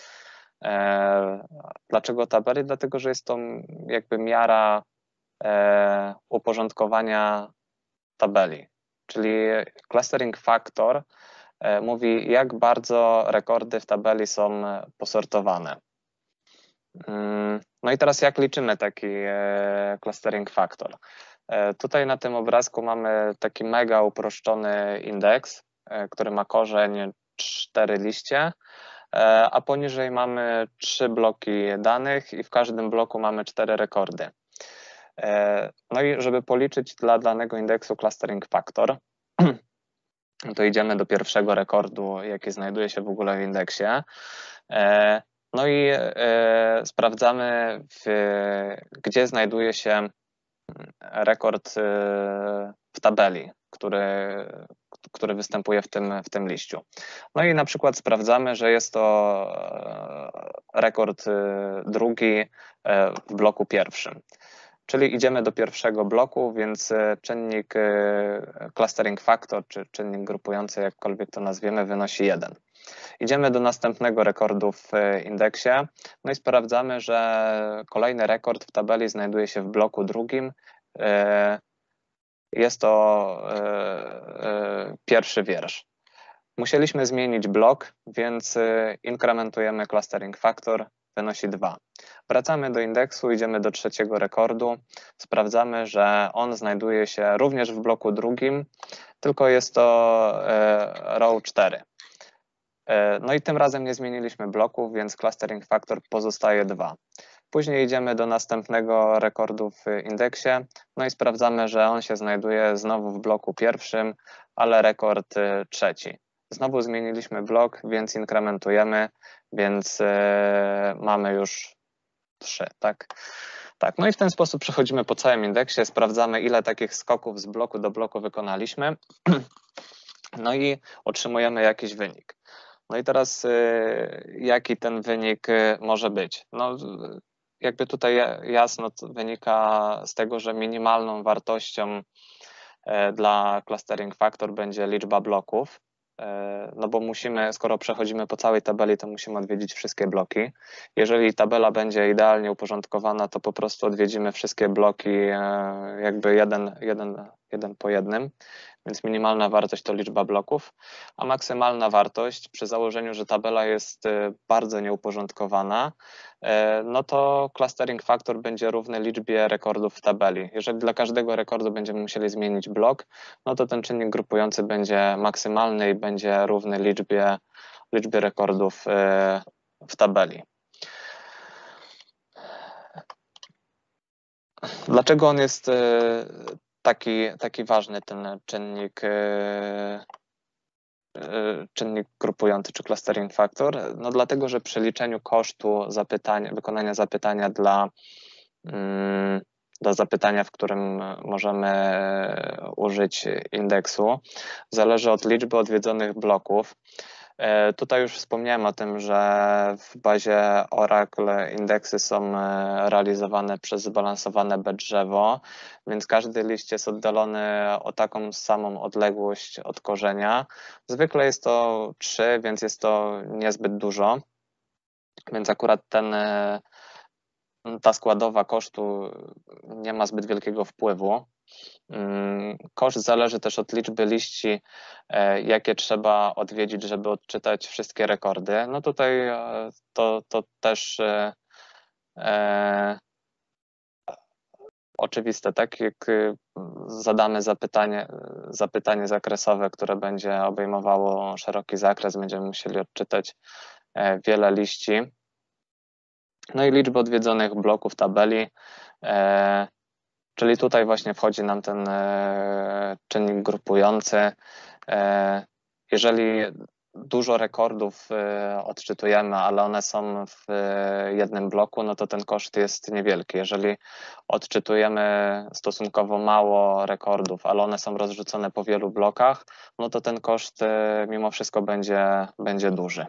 Dlaczego tabeli? Dlatego, że jest to jakby miara uporządkowania tabeli, czyli clustering factor mówi, jak bardzo rekordy w tabeli są posortowane. No i teraz jak liczymy taki clustering factor? Tutaj na tym obrazku mamy taki mega uproszczony indeks, który ma korzeń cztery liście, a poniżej mamy trzy bloki danych i w każdym bloku mamy cztery rekordy. No i żeby policzyć dla danego indeksu clustering factor, to idziemy do pierwszego rekordu, jaki znajduje się w ogóle w indeksie. No i sprawdzamy, w, gdzie znajduje się rekord w tabeli, który, który występuje w tym, w tym liściu. No i na przykład sprawdzamy, że jest to rekord drugi w bloku pierwszym. Czyli idziemy do pierwszego bloku, więc czynnik clustering factor, czy czynnik grupujący, jakkolwiek to nazwiemy, wynosi jeden. Idziemy do następnego rekordu w indeksie, no i sprawdzamy, że kolejny rekord w tabeli znajduje się w bloku drugim. Jest to pierwszy wiersz. Musieliśmy zmienić blok, więc inkrementujemy clustering factor, wynosi dwa. Wracamy do indeksu, idziemy do trzeciego rekordu, sprawdzamy, że on znajduje się również w bloku drugim, tylko jest to row cztery. No i tym razem nie zmieniliśmy bloków, więc clustering factor pozostaje dwa. Później idziemy do następnego rekordu w indeksie, no i sprawdzamy, że on się znajduje znowu w bloku pierwszym, ale rekord trzeci. Znowu zmieniliśmy blok, więc inkrementujemy, więc mamy już trzy, tak? Tak, no i w ten sposób przechodzimy po całym indeksie, sprawdzamy, ile takich skoków z bloku do bloku wykonaliśmy, no i otrzymujemy jakiś wynik. No i teraz jaki ten wynik może być? No, jakby tutaj jasno wynika z tego, że minimalną wartością dla clustering factor będzie liczba bloków, no bo musimy, skoro przechodzimy po całej tabeli, to musimy odwiedzić wszystkie bloki. Jeżeli tabela będzie idealnie uporządkowana, to po prostu odwiedzimy wszystkie bloki jakby jeden, jeden, jeden po jednym, więc minimalna wartość to liczba bloków, a maksymalna wartość przy założeniu, że tabela jest bardzo nieuporządkowana, no to clustering factor będzie równy liczbie rekordów w tabeli. Jeżeli dla każdego rekordu będziemy musieli zmienić blok, no to ten czynnik grupujący będzie maksymalny i będzie równy liczbie, liczbie rekordów w tabeli. Dlaczego on jest taki, taki ważny, ten czynnik, czynnik grupujący czy clustering factor? No dlatego, że przy liczeniu kosztu zapytania, wykonania zapytania dla, dla zapytania, w którym możemy użyć indeksu, zależy od liczby odwiedzonych bloków. Tutaj już wspomniałem o tym, że w bazie Oracle indeksy są realizowane przez zbalansowane B drzewo, więc każdy liść jest oddalony o taką samą odległość od korzenia. Zwykle jest to trzy, więc jest to niezbyt dużo, więc akurat ten, ta składowa kosztu nie ma zbyt wielkiego wpływu. Koszt zależy też od liczby liści, jakie trzeba odwiedzić, żeby odczytać wszystkie rekordy. No tutaj to, to też e, oczywiste, tak? Jak zadamy zapytanie, zapytanie zakresowe, które będzie obejmowało szeroki zakres, będziemy musieli odczytać wiele liści. No i liczba odwiedzonych bloków tabeli. E, Czyli tutaj właśnie wchodzi nam ten czynnik grupujący. jeżeli dużo rekordów odczytujemy, ale one są w jednym bloku, no to ten koszt jest niewielki. Jeżeli odczytujemy stosunkowo mało rekordów, ale one są rozrzucone po wielu blokach, no to ten koszt mimo wszystko będzie, będzie duży.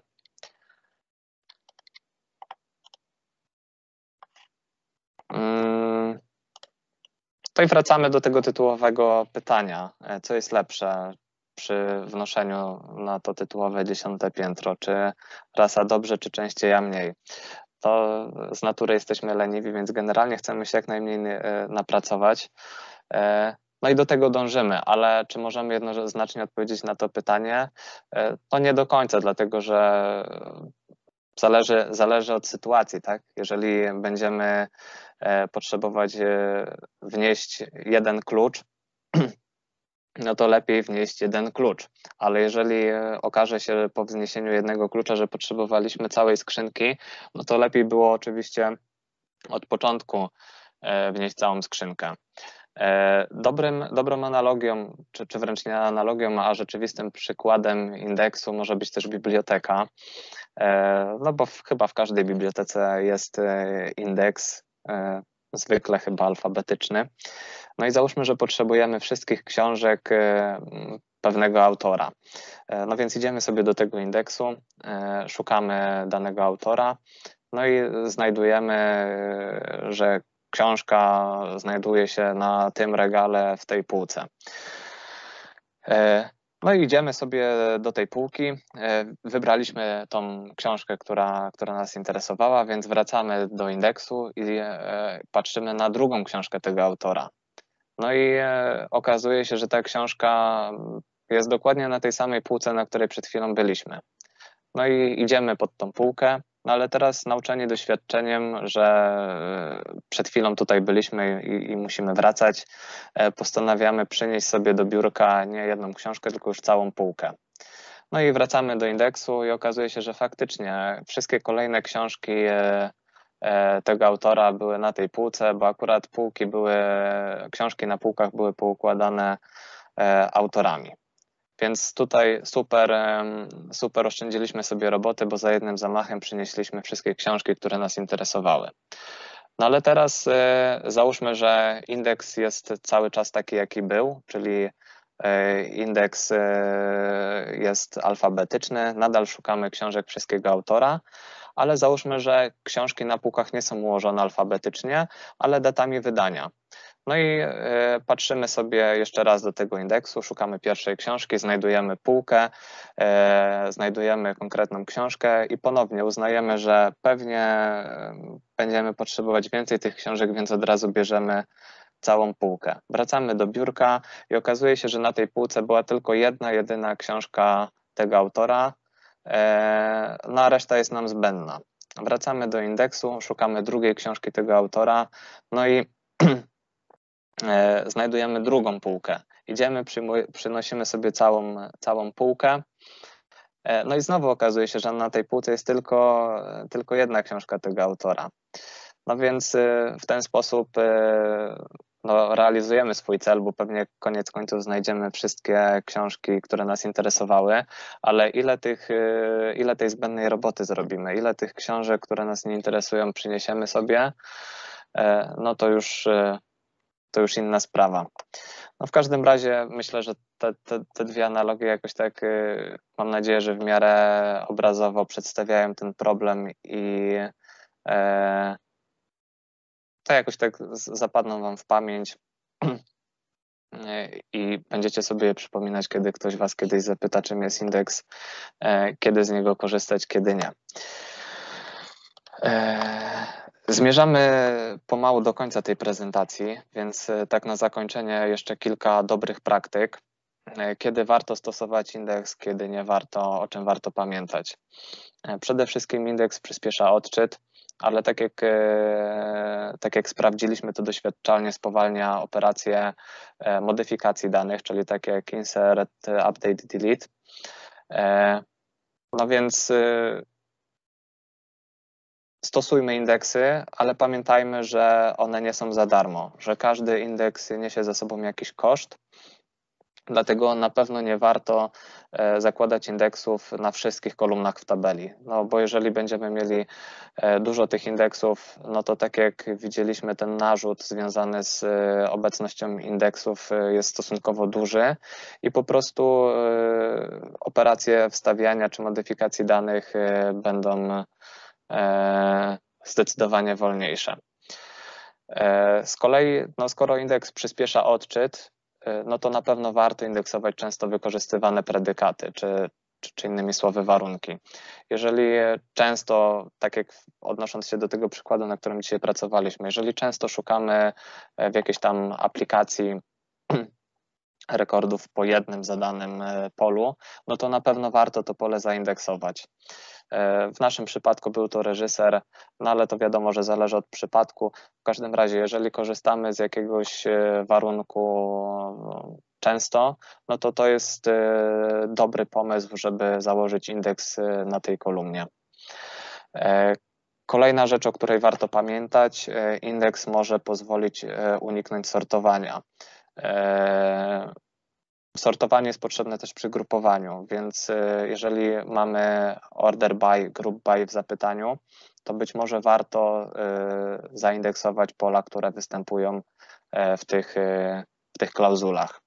Tutaj wracamy do tego tytułowego pytania. Co jest lepsze przy wnoszeniu na to tytułowe dziesiąte piętro? Czy rasa dobrze, czy częściej, a mniej? To z natury jesteśmy leniwi, więc generalnie chcemy się jak najmniej napracować. No i do tego dążymy, ale czy możemy jednoznacznie odpowiedzieć na to pytanie? To nie do końca, dlatego że zależy, zależy od sytuacji, tak? Jeżeli będziemy potrzebować wnieść jeden klucz, no to lepiej wnieść jeden klucz, ale jeżeli okaże się po wniesieniu jednego klucza, że potrzebowaliśmy całej skrzynki, no to lepiej było oczywiście od początku wnieść całą skrzynkę. Dobrym, dobrą analogią, czy, czy wręcz nie analogią, a rzeczywistym przykładem indeksu może być też biblioteka, no bo w, chyba w każdej bibliotece jest indeks, zwykle chyba alfabetyczny. No i załóżmy, że potrzebujemy wszystkich książek pewnego autora. No więc idziemy sobie do tego indeksu, szukamy danego autora, no i znajdujemy, że książka znajduje się na tym regale w tej półce. No i idziemy sobie do tej półki, wybraliśmy tą książkę, która, która nas interesowała, więc wracamy do indeksu i patrzymy na drugą książkę tego autora. No i okazuje się, że ta książka jest dokładnie na tej samej półce, na której przed chwilą byliśmy. No i idziemy pod tą półkę, no ale teraz nauczeni doświadczeniem, że przed chwilą tutaj byliśmy i, i musimy wracać, postanawiamy przynieść sobie do biurka nie jedną książkę, tylko już całą półkę. No i wracamy do indeksu i okazuje się, że faktycznie wszystkie kolejne książki tego autora były na tej półce, bo akurat półki były, książki na półkach były poukładane autorami. Więc tutaj super, super oszczędziliśmy sobie roboty, bo za jednym zamachem przynieśliśmy wszystkie książki, które nas interesowały. No ale teraz załóżmy, że indeks jest cały czas taki, jaki był, czyli indeks jest alfabetyczny, nadal szukamy książek wszystkiego autora, ale załóżmy, że książki na półkach nie są ułożone alfabetycznie, ale datami wydania. No i patrzymy sobie jeszcze raz do tego indeksu, szukamy pierwszej książki, znajdujemy półkę, znajdujemy konkretną książkę i ponownie uznajemy, że pewnie będziemy potrzebować więcej tych książek, więc od razu bierzemy całą półkę. Wracamy do biurka i okazuje się, że na tej półce była tylko jedna, jedyna książka tego autora, no a reszta jest nam zbędna. Wracamy do indeksu, szukamy drugiej książki tego autora, no i znajdujemy drugą półkę. Idziemy, przynosimy sobie całą, całą półkę, no i znowu okazuje się, że na tej półce jest tylko, tylko jedna książka tego autora. No więc w ten sposób no, realizujemy swój cel, bo pewnie koniec końców znajdziemy wszystkie książki, które nas interesowały, ale ile, tych, ile tej zbędnej roboty zrobimy, ile tych książek, które nas nie interesują, przyniesiemy sobie, no to już, to już inna sprawa. No w każdym razie myślę, że te, te, te dwie analogie jakoś tak, mam nadzieję, że w miarę obrazowo przedstawiają ten problem i e, to jakoś tak zapadną wam w pamięć i będziecie sobie przypominać, kiedy ktoś was kiedyś zapyta, czym jest indeks, kiedy z niego korzystać, kiedy nie. Zmierzamy pomału do końca tej prezentacji, więc tak na zakończenie jeszcze kilka dobrych praktyk. Kiedy warto stosować indeks, kiedy nie warto, o czym warto pamiętać. Przede wszystkim indeks przyspiesza odczyt, ale tak jak, tak jak sprawdziliśmy, to doświadczalnie spowalnia operacje modyfikacji danych, czyli takie jak insert, update, delete. No więc stosujmy indeksy, ale pamiętajmy, że one nie są za darmo, że każdy indeks niesie ze sobą jakiś koszt. Dlatego na pewno nie warto zakładać indeksów na wszystkich kolumnach w tabeli, no bo jeżeli będziemy mieli dużo tych indeksów, no to tak jak widzieliśmy, ten narzut związany z obecnością indeksów jest stosunkowo duży i po prostu operacje wstawiania czy modyfikacji danych będą zdecydowanie wolniejsze. Z kolei, no skoro indeks przyspiesza odczyt, no to na pewno warto indeksować często wykorzystywane predykaty, czy, czy, czy innymi słowy warunki. Jeżeli często, tak jak odnosząc się do tego przykładu, na którym dzisiaj pracowaliśmy, jeżeli często szukamy w jakiejś tam aplikacji rekordów po jednym zadanym polu, no to na pewno warto to pole zaindeksować. W naszym przypadku był to reżyser, no ale to wiadomo, że zależy od przypadku. W każdym razie, jeżeli korzystamy z jakiegoś warunku często, no to to jest dobry pomysł, żeby założyć indeks na tej kolumnie. Kolejna rzecz, o której warto pamiętać, indeks może pozwolić uniknąć sortowania. Sortowanie jest potrzebne też przy grupowaniu, więc jeżeli mamy order by, group by w zapytaniu, to być może warto zaindeksować pola, które występują w tych, w tych klauzulach.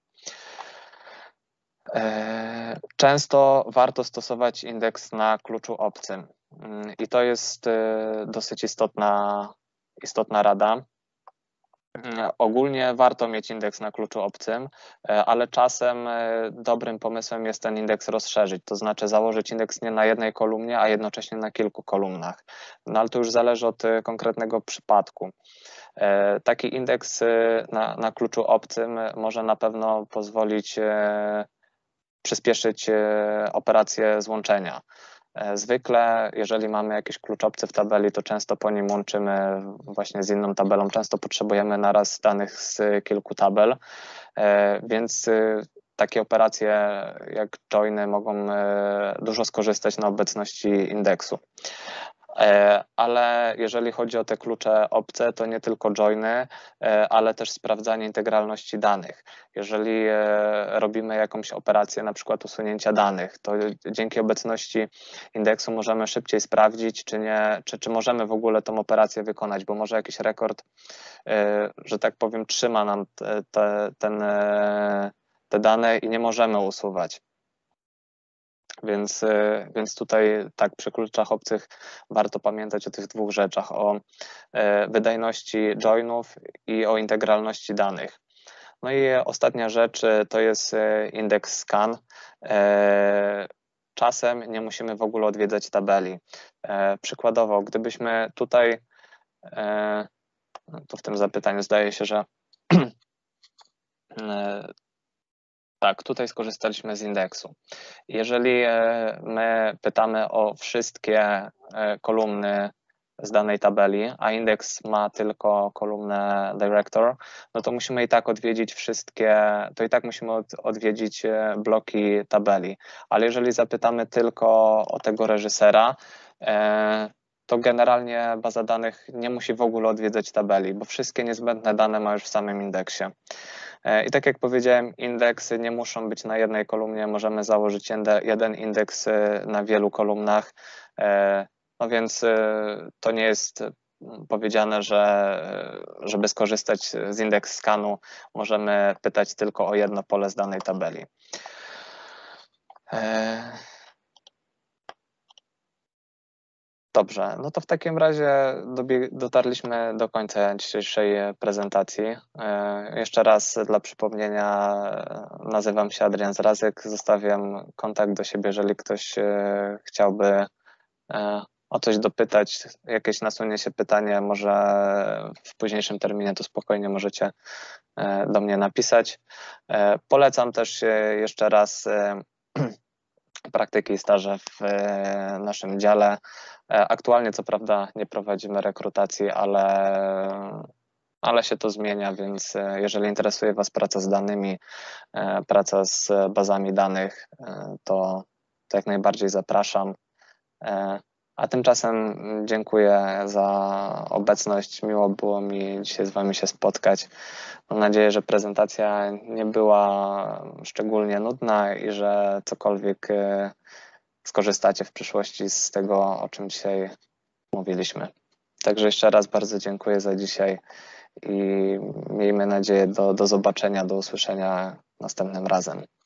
Często warto stosować indeks na kluczu obcym i to jest dosyć istotna, istotna rada. Ogólnie warto mieć indeks na kluczu obcym, ale czasem dobrym pomysłem jest ten indeks rozszerzyć, to znaczy założyć indeks nie na jednej kolumnie, a jednocześnie na kilku kolumnach. No ale to już zależy od konkretnego przypadku. Taki indeks na, na kluczu obcym może na pewno pozwolić przyspieszyć operację złączenia. Zwykle, jeżeli mamy jakiś klucz obcy w tabeli, to często po nim łączymy właśnie z inną tabelą. Często potrzebujemy naraz danych z kilku tabel, więc takie operacje jak joiny mogą dużo skorzystać na obecności indeksu. Ale jeżeli chodzi o te klucze obce, to nie tylko joiny, ale też sprawdzanie integralności danych. Jeżeli robimy jakąś operację, na przykład usunięcia danych, to dzięki obecności indeksu możemy szybciej sprawdzić, czy, nie, czy, czy możemy w ogóle tą operację wykonać, bo może jakiś rekord, że tak powiem, trzyma nam te, te, ten, te dane i nie możemy usuwać. Więc, więc tutaj tak przy kluczach obcych warto pamiętać o tych dwóch rzeczach, o wydajności joinów i o integralności danych. No i ostatnia rzecz to jest indeks scan. Czasem nie musimy w ogóle odwiedzać tabeli. Przykładowo, gdybyśmy tutaj, to w tym zapytaniu zdaje się, że tak, tutaj skorzystaliśmy z indeksu. Jeżeli my pytamy o wszystkie kolumny z danej tabeli, a indeks ma tylko kolumnę director, no to musimy i tak odwiedzić wszystkie, to i tak musimy odwiedzić bloki tabeli. Ale jeżeli zapytamy tylko o tego reżysera, to generalnie baza danych nie musi w ogóle odwiedzać tabeli, bo wszystkie niezbędne dane ma już w samym indeksie. I tak jak powiedziałem, indeksy nie muszą być na jednej kolumnie, możemy założyć jeden indeks na wielu kolumnach, no więc to nie jest powiedziane, że żeby skorzystać z indeks skanu, możemy pytać tylko o jedno pole z danej tabeli. Dobrze, no to w takim razie dotarliśmy do końca dzisiejszej prezentacji. Jeszcze raz dla przypomnienia, nazywam się Adrian Zrazyk, zostawiam kontakt do siebie, jeżeli ktoś chciałby o coś dopytać, jakieś nasunie się pytanie, może w późniejszym terminie, to spokojnie możecie do mnie napisać. Polecam też jeszcze raz praktyki i staże w naszym dziale. Aktualnie co prawda nie prowadzimy rekrutacji, ale, ale się to zmienia, więc jeżeli interesuje Was praca z danymi, praca z bazami danych, to, to jak najbardziej zapraszam. A tymczasem dziękuję za obecność. Miło było mi dzisiaj z Wami się spotkać. Mam nadzieję, że prezentacja nie była szczególnie nudna i że cokolwiek skorzystacie w przyszłości z tego, o czym dzisiaj mówiliśmy. Także jeszcze raz bardzo dziękuję za dzisiaj i miejmy nadzieję do, do zobaczenia, do usłyszenia następnym razem.